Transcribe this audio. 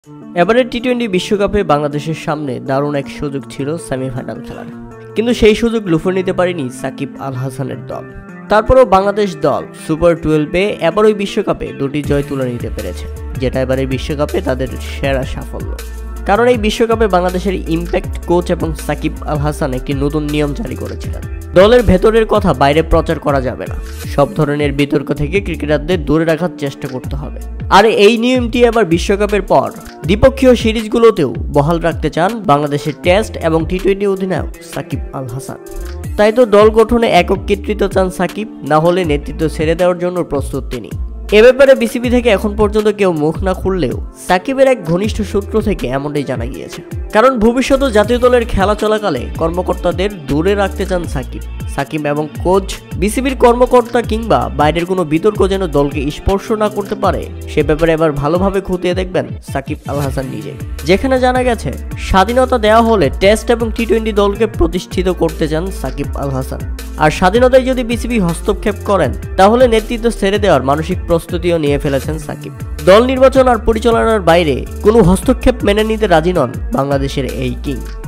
এবারের টি-20 বিশ্বকাপে বাংলাদেশের সামনে দারুণ এক সুযোগ ছিল সেমিফাইনাল খেলার, কিন্তু সেই সুযোগ লুফে নিতে পারেনি সাকিব আল হাসানের দল। তারপরেও বাংলাদেশ দল সুপার 12-এ এবারই বিশ্বকাপে দুটি জয় তুলে নিতে পেরেছে, যেটা এবারের বিশ্বকাপে তাদের সেরা সাফল্য। কারণ এই বিশ্বকাপে বাংলাদেশের ইম্প্যাক্ট কোচ এবং সাকিব আল হাসান একটি নতুন নিয়ম জারি করেছিলেন। দলের ভেতরের কথা বাইরে প্রচার করা যাবে না, সব ধরনের বিতর্ক থেকে ক্রিকেটারদের দূরে রাখার চেষ্টা করতে হবে। আর এই নিয়মটি এবার বিশ্বকাপের পর দ্বিপক্ষীয় সিরিজগুলোতেও বহাল রাখতে চান বাংলাদেশের টেস্ট এবং টি-20 অধিনায়ক সাকিব আল হাসান। তাই তো দল গঠনে একক কৃতিত্ব চান সাকিব, না হলে নেতৃত্ব ছেড়ে দেওয়ার জন্য প্রস্তুত তিনি। এ ব্যাপারে বিসিবি থেকে এখন পর্যন্ত কেউ মুখ না খুললেও সাকিবের এক ঘনিষ্ঠ সূত্র থেকে এমনটাই জানা গিয়েছে। কারণ ভবিষ্যতে জাতীয় দলের খেলা চলাকালে কর্মকর্তাদের দূরে রাখতে চান সাকিব এবং কোচ বিসিবির কর্মকর্তা কিংবা বাইরের কোনো বিতর্ক যেন দলকে স্পর্শ না করতে পারে, সে ব্যাপারে এবার ভালোভাবে খতিয়ে দেখবেন সাকিব আল হাসান নিজে। যেখানে জানা গেছে স্বাধীনতা দেওয়া হলে টেস্ট এবং টি-20 দলকে প্রতিষ্ঠিত করতে চান সাকিব আল হাসান। আর স্বাধীনতায় যদি বিসিবি হস্তক্ষেপ করেন তাহলে নেতৃত্ব ছেড়ে দেওয়ার মানসিক প্রস্তুতিও নিয়ে ফেলেছেন সাকিব। দল নির্বাচন আর পরিচালনার বাইরে কোনো হস্তক্ষেপ মেনে নিতে রাজি নন বাংলাদেশের এই কিং।